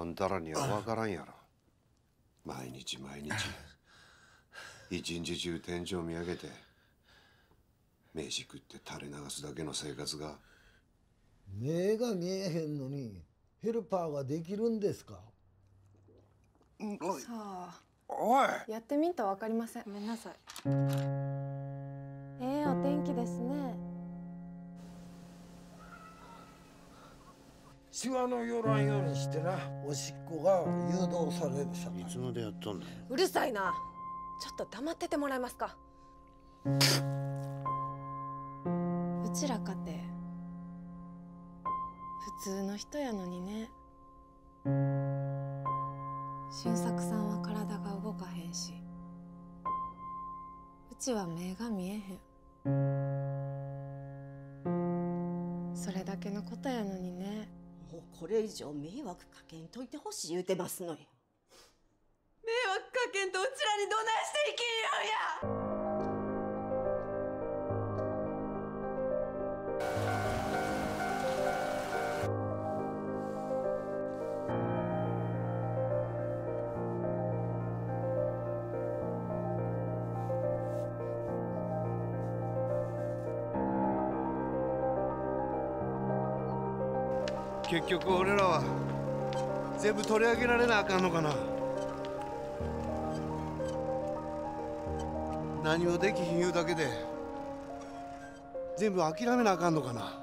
あんたらには分からんやろ。毎日毎日一日中天井見上げて飯食って垂れ流すだけの生活が。 目が見えへんのにヘルパーができるんですか？ さあ、 おい、 やってみんと分かりません。ごめんなさい。お天気ですね。 シワの寄らんようにしてな、おしっこが誘導されるさ。 いつまでやっとんだよ。 うるさいな。ちょっと黙っててもらえますか。うちらかて普通の人やのにね。俊作さんは体が動かへんし、うちは目が見えへん。それだけのことやのにね。 もうこれ以上迷惑かけんといてほしい言うてますのよ。 迷惑かけんとうちらにどないして生きんやんや。 結局俺らは全部取り上げられなあかんのかな。何もできひん言うだけで全部諦めなあかんのかな。